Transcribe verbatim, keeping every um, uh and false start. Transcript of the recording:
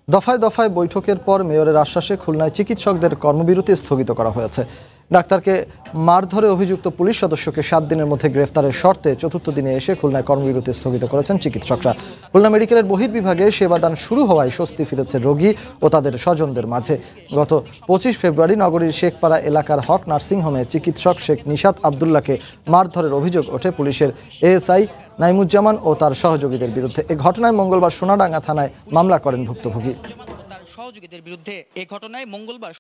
দফায় দফায় বৈঠকের পর মেয়রের আশ্বাসে খুলনায় চিকিৎসকদের কর্মবিরতি স্থগিত করা হয়েছে। ডাক্তারকে মারধরে অভিযুক্ত পুলিশ সদস্যকে সাত দিনের মধ্যে গ্রেফতারের শর্তে চতুর্থ দিনে এসে খুলনায় কর্মবিরতি স্থগিত করেছেন চিকিৎসকরা। খুলনা মেডিকেলের বহির্বিভাগে সেবাদান শুরু হওয়ায় স্বস্তি ফিরেছে রোগী ও তাদের স্বজনদের মাঝে। গত পঁচিশ ফেব্রুয়ারি নগরীর শেখপাড়া এলাকার হক নার্সিংহোমে চিকিৎসক শেখ নিশাত আবদুল্লাহকে মারধরের অভিযোগ ওঠে পুলিশের এএসআই নাইমুজ্জামান ও তার সহযোগীদের বিরুদ্ধে। এ ঘটনায় মঙ্গলবার সোনাডাঙ্গা থানায় মামলা করেন ভুক্তভোগী। সহযোগীদের বিরুদ্ধে এ ঘটনায় মঙ্গলবার